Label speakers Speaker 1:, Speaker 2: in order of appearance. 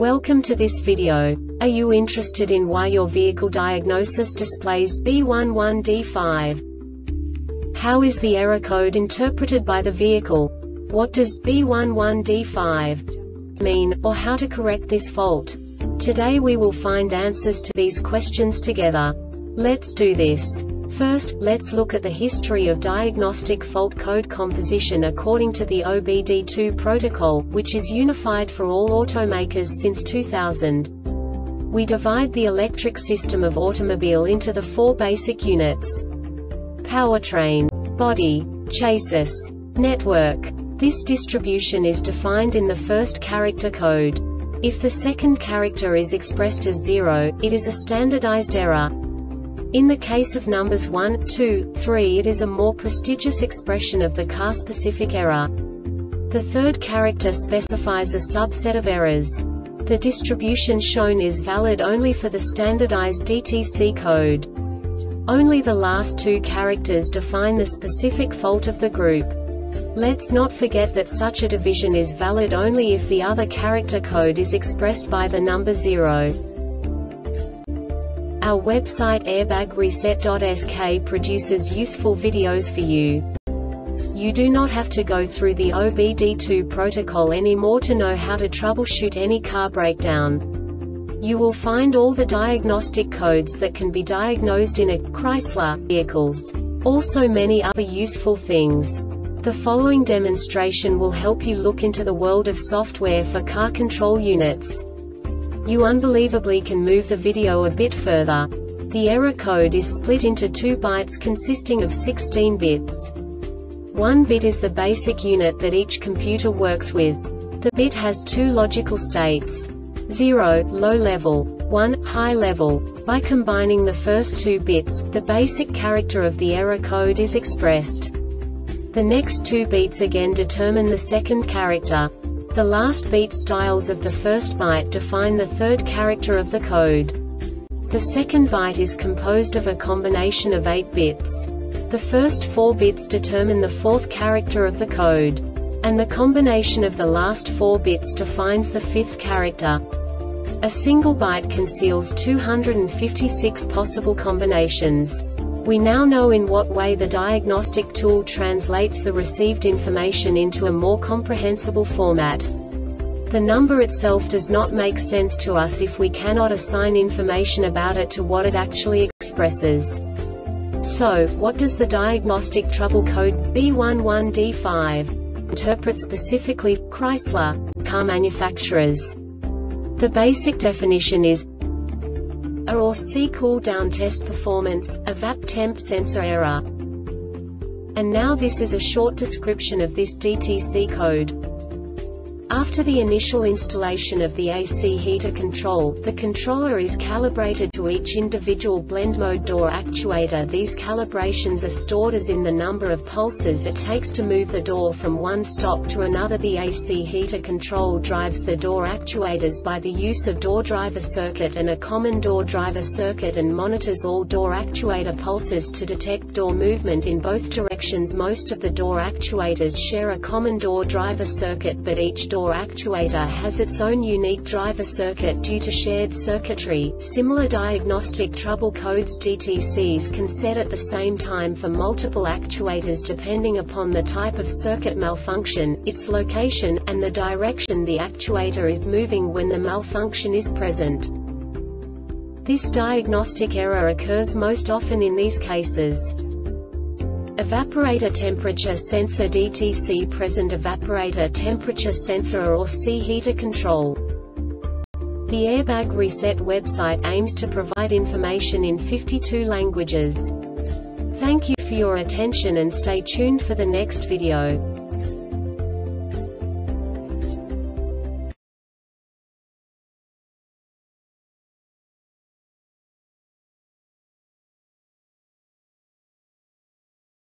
Speaker 1: Welcome to this video. Are you interested in why your vehicle diagnosis displays B11D5? How is the error code interpreted by the vehicle? What does B11D5 mean, or how to correct this fault? Today we will find answers to these questions together. Let's do this. First, let's look at the history of diagnostic fault code composition according to the OBD2 protocol, which is unified for all automakers since 2000. We divide the electric system of automobile into the four basic units: powertrain, body, chassis, network. This distribution is defined in the first character code. If the second character is expressed as 0, it is a standardized error. In the case of numbers 1, 2, 3, it is a more prestigious expression of the car-specific error. The third character specifies a subset of errors. The distribution shown is valid only for the standardized DTC code. Only the last two characters define the specific fault of the group. Let's not forget that such a division is valid only if the other character code is expressed by the number 0. Our website airbagreset.sk produces useful videos for you. You do not have to go through the OBD2 protocol anymore to know how to troubleshoot any car breakdown. You will find all the diagnostic codes that can be diagnosed in a Chrysler vehicles. Also many other useful things. The following demonstration will help you look into the world of software for car control units. You unbelievably can move the video a bit further. The error code is split into 2 bytes consisting of 16 bits. 1 bit is the basic unit that each computer works with. The bit has 2 logical states: 0, low level, 1, high level. By combining the first 2 bits, the basic character of the error code is expressed. The next 2 beats again determine the second character. The last beat styles of the first byte define the third character of the code. The second byte is composed of a combination of 8 bits. The first 4 bits determine the fourth character of the code. And the combination of the last 4 bits defines the fifth character. A single byte conceals 256 possible combinations. We now know in what way the diagnostic tool translates the received information into a more comprehensible format. The number itself does not make sense to us if we cannot assign information about it to what it actually expresses. So, what does the diagnostic trouble code B11D5 interpret specifically for Chrysler car manufacturers? The basic definition is A or C cool-down test performance, a VAP temp sensor error. And now this is a short description of this DTC code. After the initial installation of the AC heater control, the controller is calibrated to each individual blend mode door actuator. These calibrations are stored as in the number of pulses it takes to move the door from one stop to another. The AC heater control drives the door actuators by the use of door driver circuit and a common door driver circuit and monitors all door actuator pulses to detect door movement in both directions. Most of the door actuators share a common door driver circuit, but each door actuator has its own unique driver circuit due to shared circuitry. Similar diagnostic trouble codes DTCs can set at the same time for multiple actuators depending upon the type of circuit malfunction, its location, and the direction the actuator is moving when the malfunction is present. This diagnostic error occurs most often in these cases: evaporator temperature sensor DTC present, evaporator temperature sensor or C heater control. The Airbag Reset website aims to provide information in 52 languages. Thank you for your attention and stay tuned for the next video.